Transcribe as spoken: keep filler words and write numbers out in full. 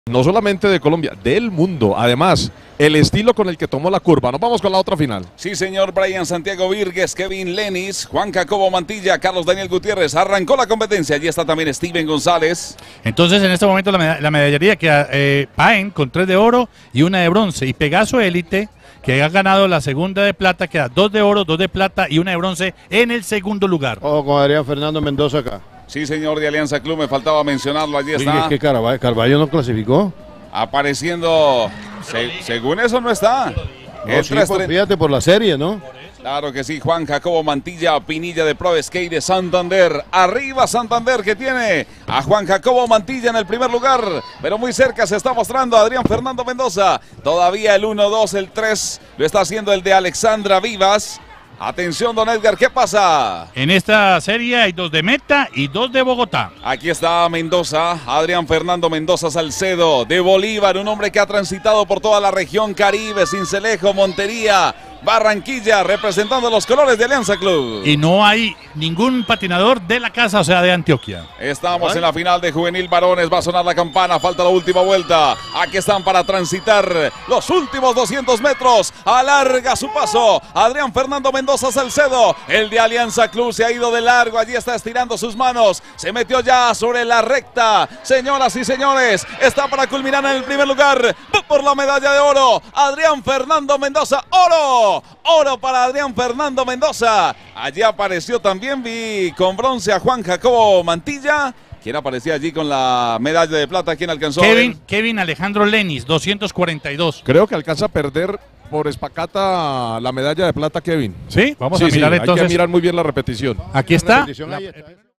No solamente de Colombia, del mundo. Además, el estilo con el que tomó la curva. Nos vamos con la otra final. Sí, señor. Brian Santiago Virgues, Kevin Lenis, Juan Jacobo Mantilla, Carlos Daniel Gutiérrez. Arrancó la competencia. Allí está también Steven González. Entonces, en este momento, la, meda la medallería queda eh, Paen con tres de oro y una de bronce. Y Pegaso Élite, que ha ganado la segunda de plata, queda dos de oro, dos de plata y una de bronce en el segundo lugar. Ojo con Adrián Fernando Mendoza acá. Sí, señor, de Alianza Club. Me faltaba mencionarlo. Allí está. Oye, es que Carvalho, Carvalho no clasificó. Apareciendo. Se, según eso no está. No, sí, por, fíjate por la serie, ¿no? Claro que sí, Juan Jacobo Mantilla, Pinilla de Pro Skate de Santander. Arriba Santander, que tiene a Juan Jacobo Mantilla en el primer lugar, pero muy cerca se está mostrando Adrián Fernando Mendoza. Todavía el uno, dos, el tres lo está haciendo el de Alexandra Vivas. Atención, don Edgar, ¿qué pasa? En esta serie hay dos de Meta y dos de Bogotá. Aquí está Mendoza, Adrián Fernando Mendoza Salcedo, de Bolívar, un hombre que ha transitado por toda la región Caribe, Sincelejo, Montería, Barranquilla, representando los colores de Alianza Club. Y no hay ningún patinador de la casa, o sea, de Antioquia. Estamos ¿Ay? en la final de Juvenil Varones, va a sonar la campana, falta la última vuelta. Aquí están para transitar los últimos doscientos metros. Alarga su paso Adrián Fernando Mendoza Salcedo, el de Alianza Club se ha ido de largo, allí está estirando sus manos, se metió ya sobre la recta. Señoras y señores, está para culminar en el primer lugar por la medalla de oro. Adrián Fernando Mendoza, oro. Oro para Adrián Fernando Mendoza. Allí apareció también, vi con bronce a Juan Jacobo Mantilla. ¿Quién aparecía allí con la medalla de plata? ¿Quién alcanzó? Kevin, Kevin Alejandro Lenis, doscientos cuarenta y dos. Creo que alcanza a perder por espacata la medalla de plata, Kevin. Sí, vamos sí, a mirar sí, entonces. Hay que mirar muy bien la repetición. Aquí está. Ahí está.